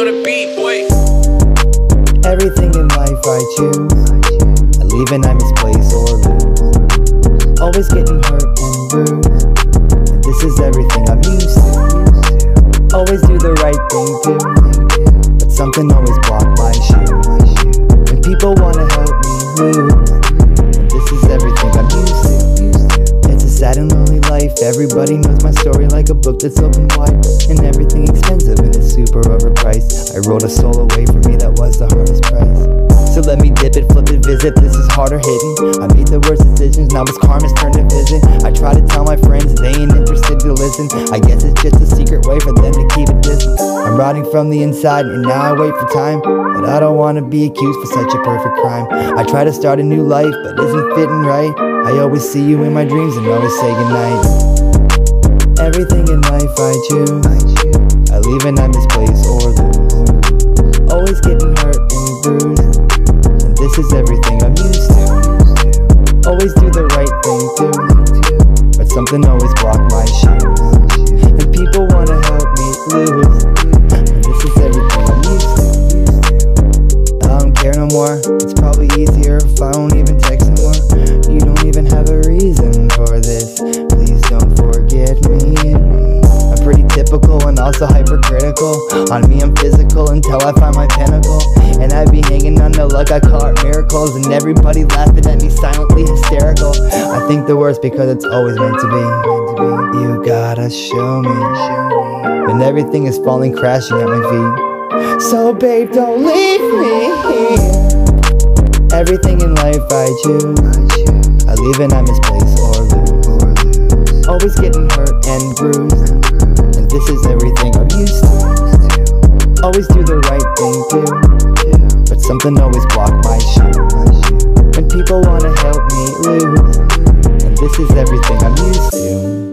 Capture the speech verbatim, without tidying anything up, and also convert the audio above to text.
on the beat, boy. Everything in life I choose. I leave and I misplace or lose. Always getting hurt and bruised. And this is everything I'm used to. Always do the right thing too, but something always blocked my shoes. And people wanna help me lose. And this is everything I'm used to. It's a sad and lonely life. Everybody knows my story like a book that's open wide. And everything expensive and it's super overpriced. I wrote a soul away from me, that was the hardest price. So let me dip it, flip it, visit, this is harder hitting. I made the worst decisions, now it's karma's turn to visit. I try to tell my friends, they ain't interested to listen. I guess it's just a secret way for them to keep it distant. I'm rotting from the inside and now I wait for time, but I don't wanna be accused for such a perfect crime. I try to start a new life, but isn't fitting right. I always see you in my dreams and always say goodnight. Everything in life I choose. I leave and I misplace or lose. Always getting hurt and bruised. And this is everything I'm used to. Always do the right thing too, but something always blocked my shoes. And people wanna help me lose. And this is everything I'm used to. I don't care no more. It's probably easier if I don't even text anymore. You don't even have a reason for this. Please don't forget me. I'm pretty typical and also hypercritical. On me I'm physical until I find my pinnacle. And I be hanging on the luck, I call it miracles. And everybody laughing at me silently hysterical. I think the worst because it's always meant to be. You gotta show me when everything is falling crashing at my feet. So babe, don't leave me here. Everything in life I choose. I leave and I misplace or lose. Always getting hurt and bruised. And this is everything I'm used to. Always do the right thing too, but something always blocked my shoes. And people wanna help me lose. And this is everything I'm used to.